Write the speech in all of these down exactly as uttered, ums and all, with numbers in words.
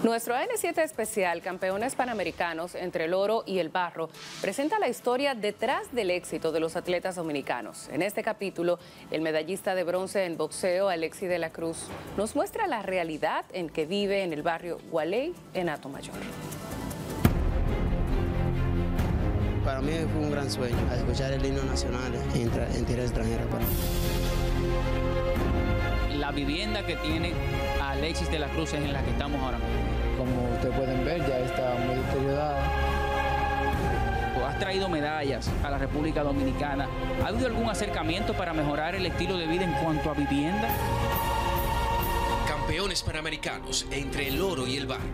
Nuestro A N siete especial, Campeones Panamericanos entre el oro y el barro, presenta la historia detrás del éxito de los atletas dominicanos. En este capítulo, el medallista de bronce en boxeo, Alexis de la Cruz, nos muestra la realidad en que vive en el barrio Gualey, en Atomayor. Para mí fue un gran sueño, escuchar el himno nacional en, en tierra extranjera. Para mí. La vivienda que tiene Alexis de la Cruz es en la que estamos ahora mismo. Como ustedes pueden ver, ya está muy deteriorada. Has traído medallas a la República Dominicana. ¿Ha habido algún acercamiento para mejorar el estilo de vida en cuanto a vivienda? Campeones Panamericanos entre el oro y el barro.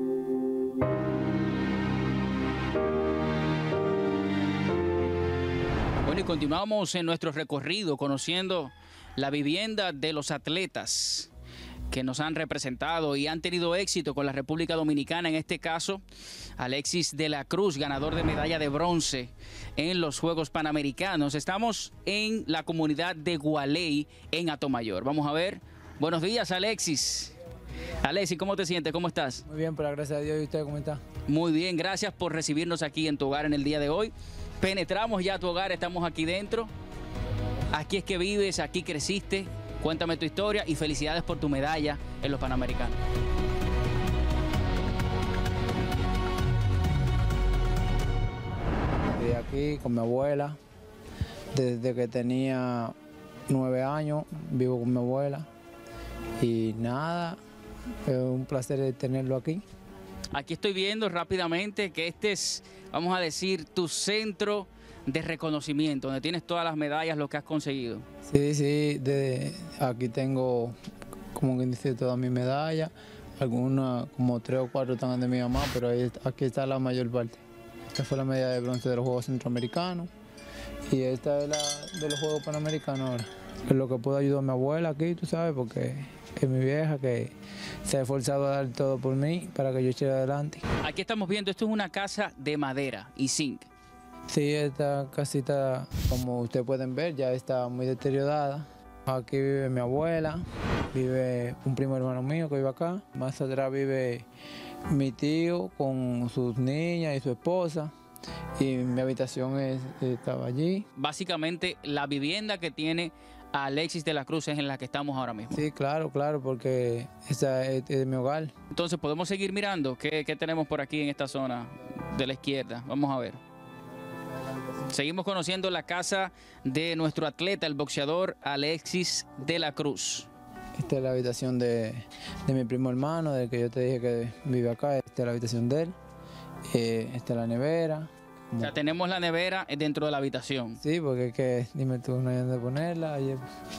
Bueno, y continuamos en nuestro recorrido conociendo la vivienda de los atletas que nos han representado y han tenido éxito con la República Dominicana. En este caso, Alexis de la Cruz, ganador de medalla de bronce en los Juegos Panamericanos. Estamos en la comunidad de Gualey, en Atomayor. Vamos a ver. Buenos días, Alexis. Alexis, ¿cómo te sientes? ¿Cómo estás? Muy bien, por la gracia de Dios. ¿Y usted cómo está? Muy bien, gracias por recibirnos aquí en tu hogar en el día de hoy. Penetramos ya a tu hogar, estamos aquí dentro. Aquí es que vives, aquí creciste. Cuéntame tu historia y felicidades por tu medalla en los Panamericanos. Estoy aquí con mi abuela. Desde que tenía nueve años vivo con mi abuela. Y nada, es un placer tenerlo aquí. Aquí estoy viendo rápidamente que este es, vamos a decir, tu centro de reconocimiento, donde tienes todas las medallas, lo que has conseguido. Sí, sí, de, aquí tengo, como quien dice, todas mis medallas. Algunas, como tres o cuatro están de mi mamá, pero ahí, aquí está la mayor parte. Esta fue la medalla de bronce de los Juegos Centroamericanos y esta es la de los Juegos Panamericanos ahora. Es lo que puedo ayudar a mi abuela aquí, tú sabes, porque es mi vieja que se ha esforzado a dar todo por mí para que yo eche adelante. Aquí estamos viendo, esto es una casa de madera y zinc. Sí, esta casita, como ustedes pueden ver, ya está muy deteriorada. Aquí vive mi abuela, vive un primo hermano mío que vive acá. Más atrás vive mi tío con sus niñas y su esposa. Y mi habitación es, estaba allí. Básicamente, la vivienda que tiene Alexis de la Cruz es en la que estamos ahora mismo. Sí, claro, claro, porque esa es, es mi hogar. Entonces, podemos seguir mirando qué, qué tenemos por aquí en esta zona de la izquierda. Vamos a ver. Seguimos conociendo la casa de nuestro atleta, el boxeador Alexis de la Cruz. Esta es la habitación de, de mi primo hermano, del que yo te dije que vive acá. Esta es la habitación de él. Eh, esta es la nevera. O sea, tenemos la nevera dentro de la habitación. Sí, porque es que, dime tú, no hay dónde ponerla. Y,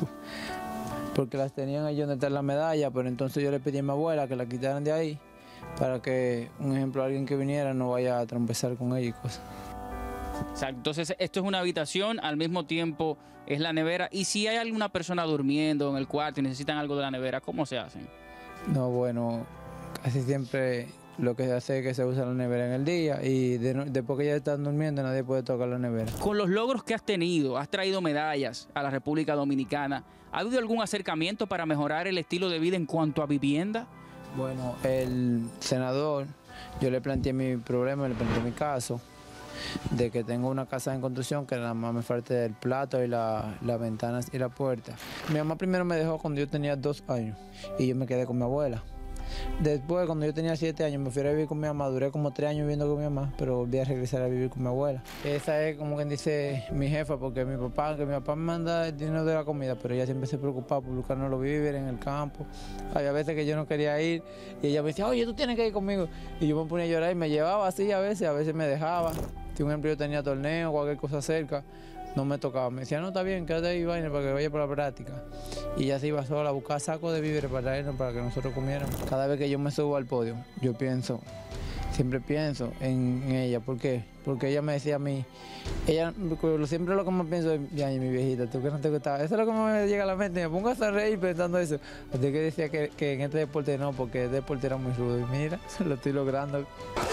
porque las tenían ahí donde está la medalla, pero entonces yo le pedí a mi abuela que la quitaran de ahí para que, un ejemplo, alguien que viniera no vaya a trompezar con ella y cosas. O sea, entonces esto es una habitación, al mismo tiempo es la nevera. Y si hay alguna persona durmiendo en el cuarto y necesitan algo de la nevera, ¿cómo se hacen? No, bueno, casi siempre lo que se hace es que se usa la nevera en el día y de, después que ya están durmiendo nadie puede tocar la nevera. Con los logros que has tenido, has traído medallas a la República Dominicana, ¿ha habido algún acercamiento para mejorar el estilo de vida en cuanto a vivienda? Bueno, el senador, yo le planteé mi problema, le planteé mi caso, de que tengo una casa en construcción que nada más me falta el plato y la, las ventanas y la puerta. Mi mamá primero me dejó cuando yo tenía dos años y yo me quedé con mi abuela. Después, cuando yo tenía siete años, me fui a vivir con mi mamá. Duré como tres años viviendo con mi mamá, pero volví a regresar a vivir con mi abuela. Esa es como quien dice mi jefa, porque mi papá, que mi papá me manda el dinero de la comida, pero ella siempre se preocupaba por buscarnos los víveres en el campo. Había veces que yo no quería ir y ella me decía, oye, tú tienes que ir conmigo. Y yo me ponía a llorar y me llevaba así a veces, a veces me dejaba. Si un ejemplo yo tenía torneo o cualquier cosa cerca, no me tocaba. Me decía, no, está bien, quédate ahí, vaina, para que vaya por la práctica. Y ella se iba sola a buscar sacos de víveres para traernos, para que nosotros comiéramos. Cada vez que yo me subo al podio, yo pienso, siempre pienso en, en ella. ¿Por qué? Porque ella me decía a mí, ella, siempre lo que me pienso es, ya, mi viejita, tú que no te gustaba. Eso es lo que me llega a la mente, me pongo a reír pensando eso. Así que decía que, que en este deporte no, porque el deporte era muy rudo. Y mira, lo estoy logrando.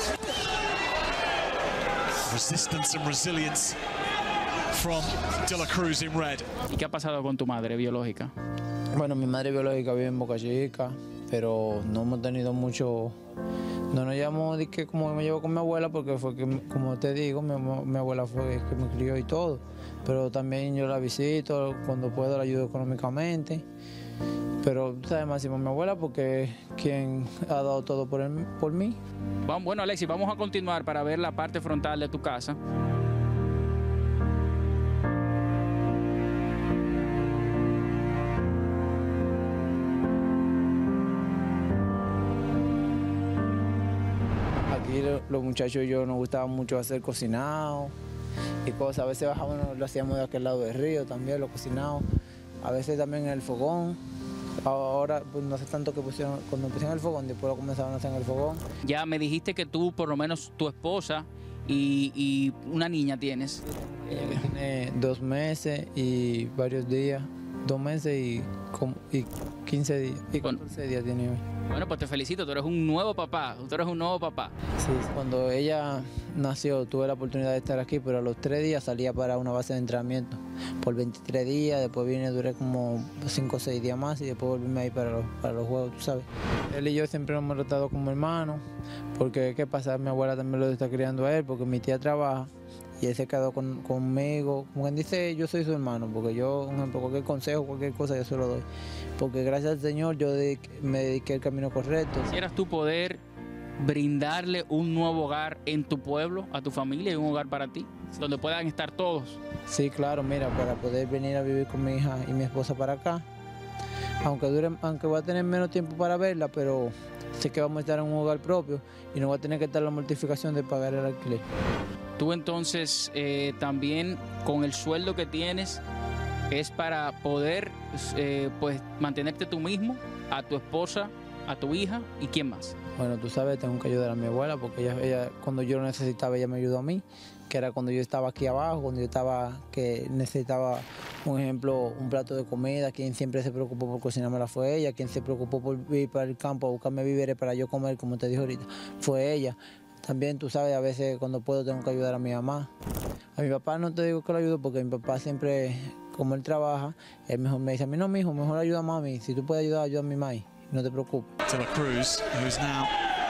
Resistance and resilience from De la Cruz in red. ¿Y qué ha pasado con tu madre biológica? Bueno, mi madre biológica vive en Boca Chica, pero no hemos tenido mucho, no nos llevamos de que como me llevo con mi abuela, porque fue que, como te digo, mi, mi abuela fue que me crió y todo, pero también yo la visito, cuando puedo la ayudo económicamente, pero sabes máximo mi abuela porque es quien ha dado todo por, el, por mí. Bueno, Alexis, vamos a continuar para ver la parte frontal de tu casa. Aquí los muchachos y yo nos gustaba mucho hacer cocinado y cosas. A veces bajábamos, lo hacíamos de aquel lado del río también, lo cocinado. A veces también en el fogón. Ahora pues, no hace tanto que pusieron, cuando pusieron el fogón, después lo comenzaron a hacer en el fogón. Ya me dijiste que tú, por lo menos tu esposa y, y una niña tienes. Ella que tiene dos meses y varios días, dos meses y, y quince días, y catorce días tiene hoy. Bueno, pues te felicito, tú eres un nuevo papá, tú eres un nuevo papá. Sí, cuando ella nació tuve la oportunidad de estar aquí, pero a los tres días salía para una base de entrenamiento por veintitrés días, después vine, duré como cinco o seis días más y después volvíme ahí para los, para los juegos, tú sabes. Él y yo siempre nos hemos tratado como hermanos, porque qué pasa, mi abuela también lo está criando a él, porque mi tía trabaja y él se quedó con, conmigo, como quien dice, yo soy su hermano, porque yo, por ejemplo, cualquier consejo, cualquier cosa yo se lo doy, porque gracias al Señor yo dediqué, me dediqué al camino correcto. ¿Quisieras tú poder brindarle un nuevo hogar en tu pueblo, a tu familia y un hogar para ti, donde puedan estar todos? Sí, claro, mira, para poder venir a vivir con mi hija y mi esposa para acá, aunque dure, aunque voy a tener menos tiempo para verla, pero sé que vamos a estar en un hogar propio y no voy a tener que estar la mortificación de pagar el alquiler. Tú entonces eh, también con el sueldo que tienes es para poder eh, pues mantenerte tú mismo, a tu esposa, a tu hija y quién más. Bueno, tú sabes, tengo que ayudar a mi abuela porque ella, ella cuando yo lo necesitaba ella me ayudó a mí, que era cuando yo estaba aquí abajo, cuando yo estaba que necesitaba, un ejemplo, un plato de comida. Quien siempre se preocupó por cocinármela fue ella, quien se preocupó por ir para el campo a buscarme víveres para yo comer, como te dije ahorita, fue ella. También tú sabes, a veces cuando puedo tengo que ayudar a mi mamá. A mi papá no te digo que lo ayudo porque mi papá siempre, como él trabaja, él mejor me dice a mí, no, mijo, mejor ayuda a mami. Si tú puedes ayudar, ayuda a mi mami. No te preocupes. De La Cruz, who's now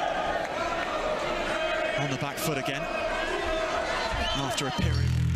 on the back foot again after a period.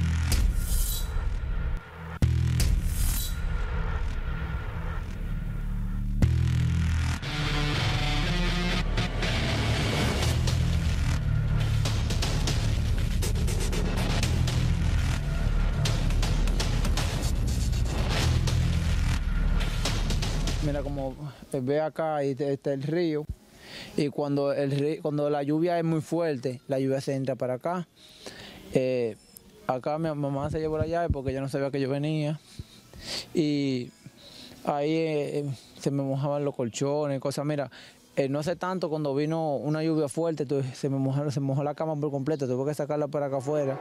Mira, como ve acá, ahí está el río, y cuando, el río, cuando la lluvia es muy fuerte, la lluvia se entra para acá. Eh, acá mi mamá se llevó la llave porque ella no sabía que yo venía, y ahí eh, se me mojaban los colchones, cosas. Mira, eh, no hace tanto cuando vino una lluvia fuerte, se me mojó, se mojó la cama por completo, tuve que sacarla para acá afuera.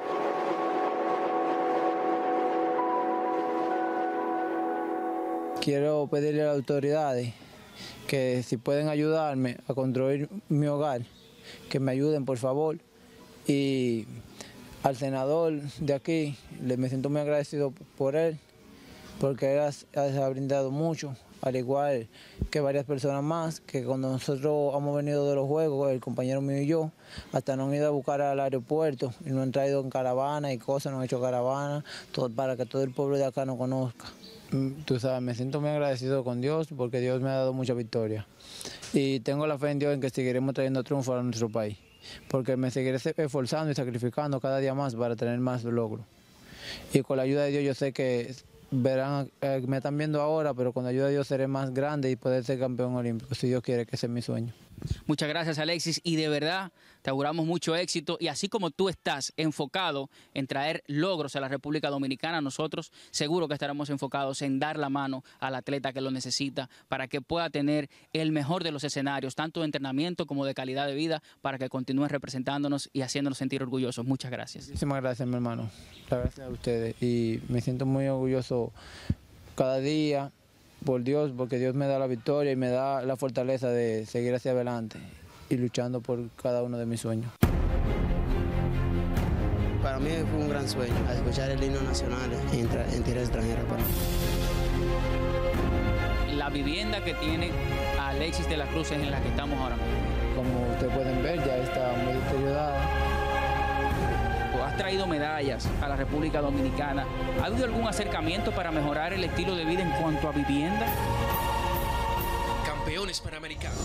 Quiero pedirle a las autoridades que si pueden ayudarme a construir mi hogar, que me ayuden por favor. Y al senador de aquí, me siento muy agradecido por él, porque él ha, ha brindado mucho, al igual que varias personas más, que cuando nosotros hemos venido de los juegos, el compañero mío y yo, hasta nos han ido a buscar al aeropuerto y nos han traído en caravana y cosas, nos han hecho caravana, todo, para que todo el pueblo de acá nos conozca. Tú sabes, me siento muy agradecido con Dios porque Dios me ha dado mucha victoria. Y tengo la fe en Dios en que seguiremos trayendo triunfo a nuestro país, porque me seguiré esforzando y sacrificando cada día más para tener más logros. Y con la ayuda de Dios yo sé que verán, eh, me están viendo ahora, pero con la ayuda de Dios seré más grande y poder ser campeón olímpico, si Dios quiere, que ese es mi sueño. Muchas gracias, Alexis, y de verdad te auguramos mucho éxito, y así como tú estás enfocado en traer logros a la República Dominicana, nosotros seguro que estaremos enfocados en dar la mano al atleta que lo necesita para que pueda tener el mejor de los escenarios, tanto de entrenamiento como de calidad de vida, para que continúe representándonos y haciéndonos sentir orgullosos. Muchas gracias. Muchísimas gracias, mi hermano. Gracias a ustedes, y me siento muy orgulloso cada día por Dios, porque Dios me da la victoria y me da la fortaleza de seguir hacia adelante y luchando por cada uno de mis sueños. Para mí fue un gran sueño, escuchar el himno nacional en, en tierra extranjera. Para mí. La vivienda que tiene Alexis de la Cruz es en la que estamos ahora mismo? Como ustedes pueden ver, ya está muy deteriorada. Tú has traído medallas a la República Dominicana. ¿Ha habido algún acercamiento para mejorar el estilo de vida en cuanto a vivienda? Campeones Panamericanos.